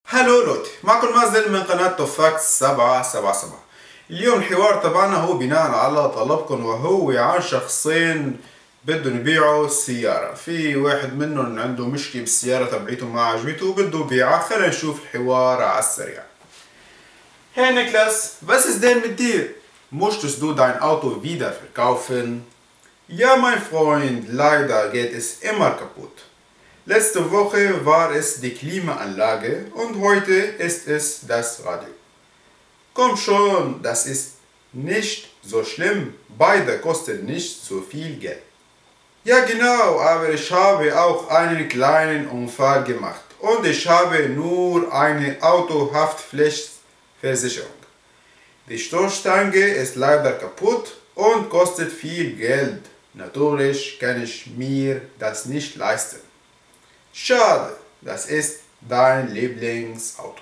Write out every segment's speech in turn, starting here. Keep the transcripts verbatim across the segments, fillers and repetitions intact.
هلو لوتي، معكم مازن من قناة توفاكس سبعة سبعة سبعة. اليوم الحوار تبعنا هو بناء على طلبكم، وهو عن شخصين بدهم يبيعوا سيارة. في واحد منهم عنده مشكلة بالسيارة تبعيته ما عجبته وبده يبيعها. خلينا نشوف الحوار على السريع. Hey Niklas, was ist denn mit dir? Möchtest du dein Auto wieder verkaufen? Ja, mein Freund, leider geht es immer kaputt. Letzte Woche war es die Klimaanlage und heute ist es das Radio. Komm schon, das ist nicht so schlimm. Beide kosten nicht so viel Geld. Ja genau, aber ich habe auch einen kleinen Unfall gemacht und ich habe nur eine Autohaftpflichtversicherung. Die Stoßstange ist leider kaputt und kostet viel Geld. Natürlich kann ich mir das nicht leisten. Schade, das ist dein Lieblingsauto.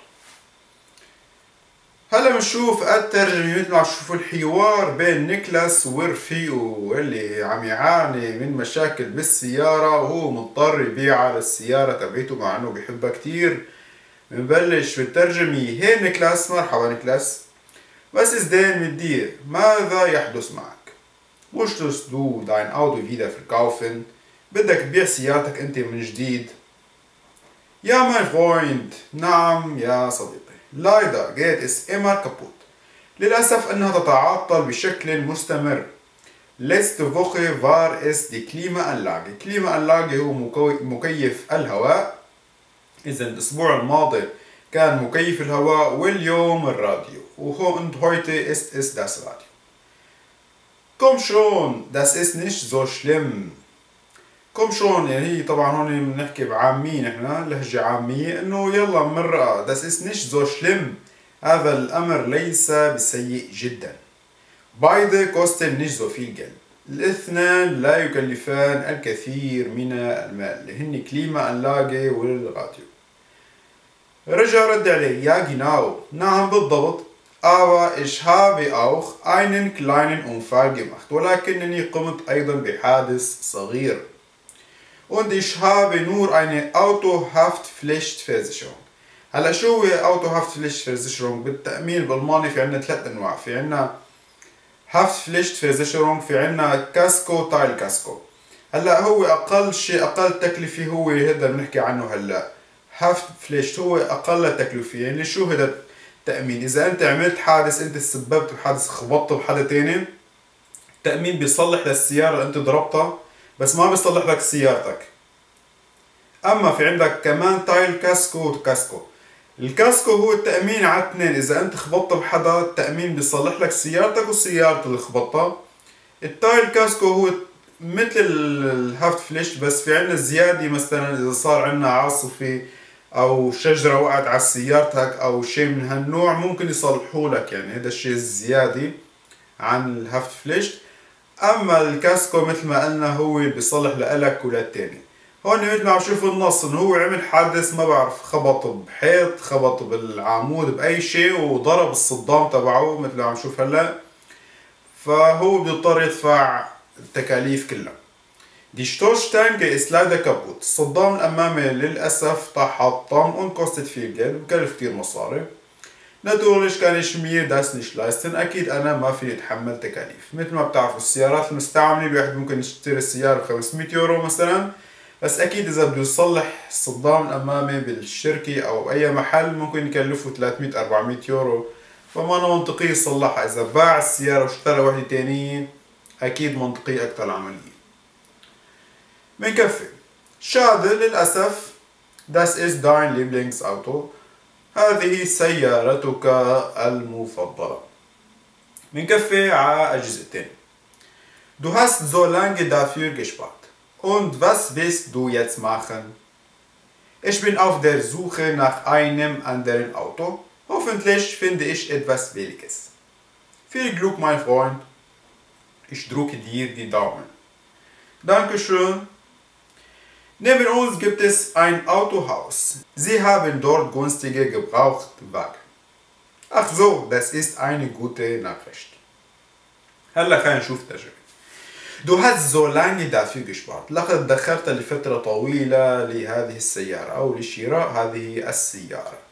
هلا بنشوف الترجمة مثل ما تشوفوا الحوار بين نيكلاس ورفيقه اللي عم يعاني من مشاكل بالسيارة وهو مضطر يبيعها للسيارة تبعيته مع انه بيحبها كتير. بنبلش بالترجمة. هي نيكلاس، مرحبا نيكلاس. Was ist denn mit dir? ماذا يحدث معك؟ Möchtest du dein Auto wieder verkaufen? بدك تبيع سيارتك انت من جديد؟ Ja, mein Freund. نعم يا صديقي. Leider geht es immer kaputt. للأسف أنها تتعطل بشكل مستمر. Letzte Woche war es die Klimaanlage. Klimaanlage هو مكيف الهواء. إذا الأسبوع الماضي كان مكيف الهواء واليوم الراديو. Und heute ist es das Radio. Komm schon, das ist nicht so schlimm. كوم شون يعني هي طبعا هون بنحكي بعامية، نحن لهجة عامية انه يلا مرة. das ist nicht so schlimm. هذا الامر ليس بسيء جدا. beide kosten nicht so viel Geld. الاثنان لا يكلفان الكثير من المال اللي هن كليماانلاجي والراديو. رجع رد عليه. يا جناو، نعم بالضبط. aber ich habe auch einen kleinen Unfall gemacht. ولكنني قمت ايضا بحادث صغير. Und ich habe nur eine Autohaftpflichtversicherung. هلا شو هي Autohaftpflichtversicherung؟ بالتأمين بالألماني في عنا ثلاث أنواع. في عنا Haftpflichtversicherung، في عنا كاسكو تايل كاسكو. هلا هو أقل شيء أقل تكلفة هو هذا بنحكي عنه هلا. Haftpflicht هو أقل تكلفة. يعني شو هذا التأمين؟ إذا أنت عملت حادث، أنت سببت بحادث، خبطت بحدا تاني، التأمين بيصلح للسيارة اللي أنت ضربتها بس ما بيصلح لك سيارتك. اما في عندك كمان تايل كاسكو وكاسكو. الكاسكو هو التأمين على اثنين، اذا انت خبطت بحدا التأمين بيصلح لك سيارتك وسيارته اللي خبطتها. التايل كاسكو هو مثل الهافت فليش بس في عنا زيادة، مثلا اذا صار عنا عاصفة او شجرة وقعت على سيارتك او شيء من هالنوع ممكن يصلحوا لك، يعني هذا الشيء زيادة عن الهافت فليش. اما الكاسكو مثل ما قلنا هو بيصلح لإلك وللتاني. هون مثل ما عم شوفوا النص انه هو عمل حادث، ما بعرف خبط بحيط، خبط بالعمود، بأي شيء، وضرب الصدام تبعه مثل ما عم شوف هلا، فهو بيضطر يدفع التكاليف كلها. Die Stoßstange ist leider kaputt. الصدام الأمامي للأسف طاح حطم und kostet viel Geld، بكلف كتير مصاري. Natürlich kann ich mir das nicht leisten. أكيد أنا ما فيني أتحمل تكاليف. مثل ما بتعرفوا السيارات المستعملة الواحد ممكن يشتري السيارة بخمسمية يورو مثلا، بس أكيد إذا بده يصلح الصدام الأمامي بالشركة أو أي محل ممكن يكلفه ثلاثمية أربعمية يورو، فما أنا منطقي يصلحها. إذا باع السيارة واشترى وحدة تانية أكيد منطقي أكتر العملية. بنكفي. شادة للأسف. Das ist dein Lieblingsauto. هذه سيارتك المفضلة. بنكفي على الجزء الثاني. Du hast so lange dafür gespart. Und was willst du jetzt machen? Ich bin auf der Suche nach einem anderen Auto. Hoffentlich finde ich etwas Billiges. Viel Glück, mein Freund. Ich drücke dir die Daumen. Dankeschön. Neben uns gibt es ein Autohaus. Sie haben dort günstige Gebrauchtwagen. Ach so, das ist eine gute Nachricht. هلا خلينا نشوف ترجمة. Du hast so lange dafür gespart. لقد دخرت لفترة طويلة لهذه السيارة أو لشراء هذه السيارة.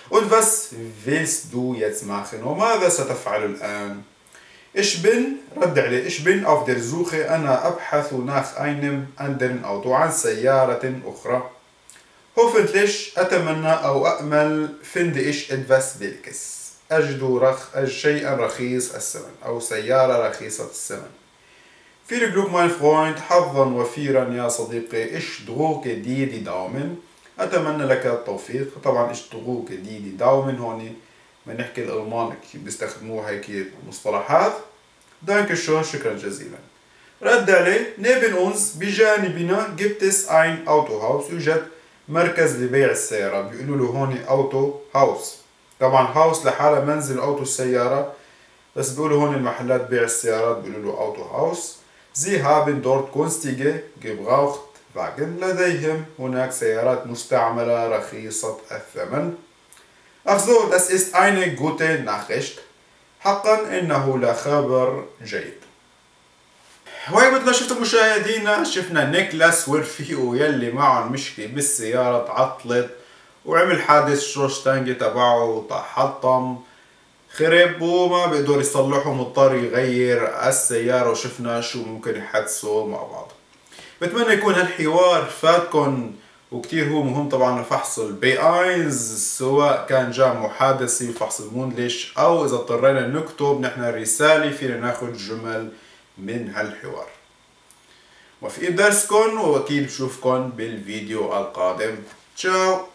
Und was willst du jetzt machen? وماذا ستفعل الآن؟ Ich bin رد عليه ich bin auf der Suche أنا أبحث nach einem anderen Auto عن سيارة أخرى. Hoffentlich أتمنى أو أأمل finde ich etwas Billiges. أجد رخ شيئا رخيص الثمن أو سيارة رخيصة الثمن. Viel Glück mein Freund, حظا وفيرا يا صديقي. Ich drücke dir die Daumen. أتمنى لك التوفيق. طبعا ich drücke dir die Daumen هون ما نحكي الألمان بيستخدموها هيك مصطلحات. Danke schön, شكرا جزيلا. رد عليه neben uns بجانبنا gibt es ein Autohaus. يوجد مركز لبيع السيارات. بيقولوا له هون أوتو هاوس. طبعا هاوس لحالة منزل أوتو السيارة، بس بيقولوا هون المحلات بيع السيارات بيقولوا له أوتو هاوس. Sie haben dort günstige Gebrauchtwagen. لديهم هناك سيارات مستعملة رخيصة الثمن. Ach so, das ist eine gute Nachricht. حقا إنه لخبر جيد. وهي مثل ما شفتوا مشاهدينا، شفنا نيكلاس ورفيقه يلي معهم مشكلة بالسيارة تعطلت وعمل حادث شروشتانجي تبعه حطم خرب وما بيقدر يصلحه، مضطر يغير السيارة وشفنا شو ممكن يحدثوا مع بعض. بتمنى يكون هالحوار فاتكن وكتير هو مهم طبعا لفحص البي ايز، سواء كان جاء محادثي فحص المندلش او اذا اضطرينا نكتب نحن رسالة فينا ناخد جمل من هالحوار. وفي درسكن واكيد بشوفكن بالفيديو القادم. تشاو.